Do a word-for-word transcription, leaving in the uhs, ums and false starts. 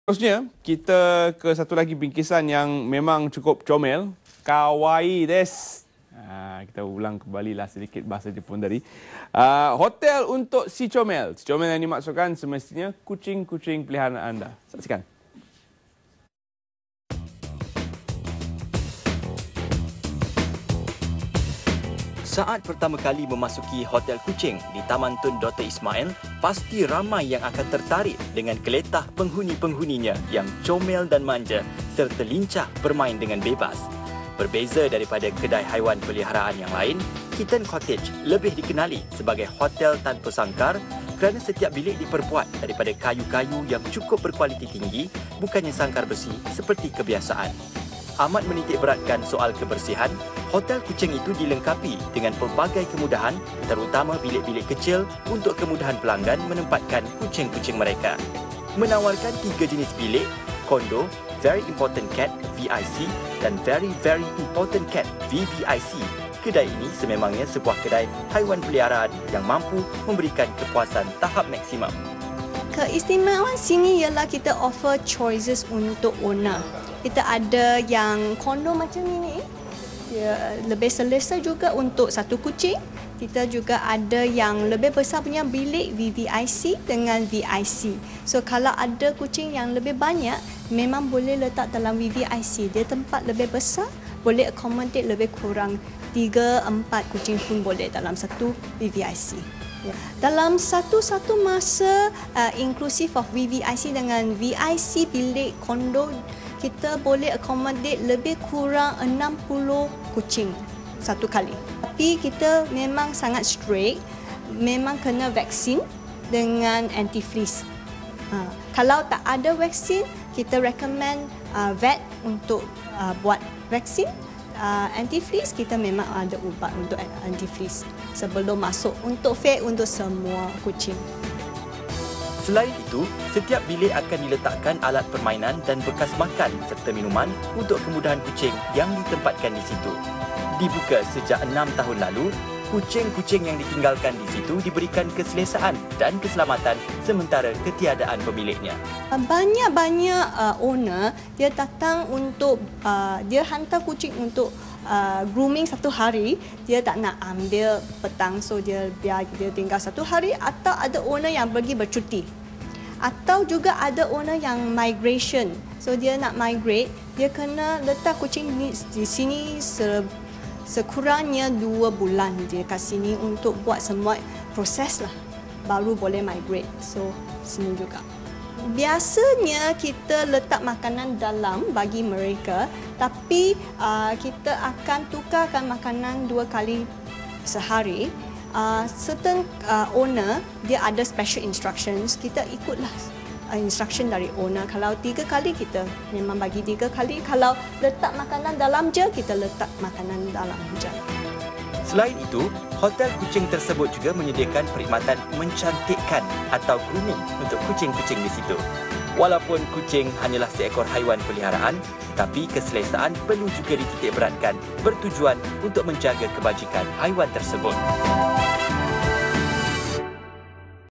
Seterusnya, kita ke satu lagi bingkisan yang memang cukup comel. Kawaii des. Ha, kita ulang kembali lah sedikit bahasa Jepun tadi. Uh, hotel untuk si comel. Si comel yang dimaksudkan semestinya kucing-kucing peliharaan anda. Saksikan. Saat pertama kali memasuki Hotel Kucing di Taman Tun Doktor Ismail, pasti ramai yang akan tertarik dengan keletah penghuni-penghuninya yang comel dan manja serta lincah bermain dengan bebas. Berbeza daripada kedai haiwan peliharaan yang lain, Kitten Cottage lebih dikenali sebagai hotel tanpa sangkar kerana setiap bilik diperbuat daripada kayu-kayu yang cukup berkualiti tinggi, bukannya sangkar besi seperti kebiasaan. Amat menitik beratkan soal kebersihan, Hotel Kucing itu dilengkapi dengan pelbagai kemudahan, terutama bilik-bilik kecil untuk kemudahan pelanggan menempatkan kucing-kucing mereka. Menawarkan tiga jenis bilik, kondo, Very Important Cat V I C dan Very Very Important Cat V V I C. Kedai ini sememangnya sebuah kedai haiwan peliharaan yang mampu memberikan kepuasan tahap maksimum. Keistimewaan sini ialah kita offer choices untuk owner. Kita ada yang kondo macam ini, dia lebih selesa juga untuk satu kucing. Kita juga ada yang lebih besar punya bilik V V I C dengan V I C. So kalau ada kucing yang lebih banyak, memang boleh letak dalam V V I C. Dia tempat lebih besar, boleh accommodate lebih kurang tiga empat kucing pun boleh dalam satu V V I C. Dalam satu-satu masa uh, inklusif of V V I C dengan V I C bilik kondo, kita boleh accommodate lebih kurang enam puluh kucing satu kali. Tapi kita memang sangat strict, memang kena vaksin dengan anti-fleas. Uh, kalau tak ada vaksin, kita recommend uh, vet untuk uh, buat vaksin. Uh, anti-fleas, kita memang ada ubat untuk anti-fleas sebelum masuk untuk fair untuk semua kucing. Selain itu, setiap bilik akan diletakkan alat permainan dan bekas makan serta minuman untuk kemudahan kucing yang ditempatkan di situ. Dibuka sejak enam tahun lalu, kucing-kucing yang ditinggalkan di situ diberikan keselesaan dan keselamatan sementara ketiadaan pemiliknya. Banyak-banyak uh, owner, dia datang untuk, uh, dia hantar kucing untuk uh, grooming satu hari, dia tak nak ambil petang, so dia biar dia tinggal satu hari. Atau ada owner yang pergi bercuti. Atau juga ada owner yang migration, so dia nak migrate, dia kena letak kucing di, di sini se, sekurangnya dua bulan dia kat sini untuk buat semua proses lah, baru boleh migrate. So sini juga. Biasanya kita letak makanan dalam bagi mereka, tapi uh, kita akan tukarkan makanan dua kali sehari. Uh, certain uh, owner, dia ada special instructions, kita ikutlah uh, instruction dari owner. Kalau tiga kali, kita memang bagi tiga kali. Kalau letak makanan dalam je, kita letak makanan dalam je. Selain itu, hotel kucing tersebut juga menyediakan perkhidmatan mencantikkan atau grooming untuk kucing-kucing di situ. Walaupun kucing hanyalah seekor haiwan peliharaan, tetapi keselesaan perlu juga dititik beratkan bertujuan untuk menjaga kebajikan haiwan tersebut.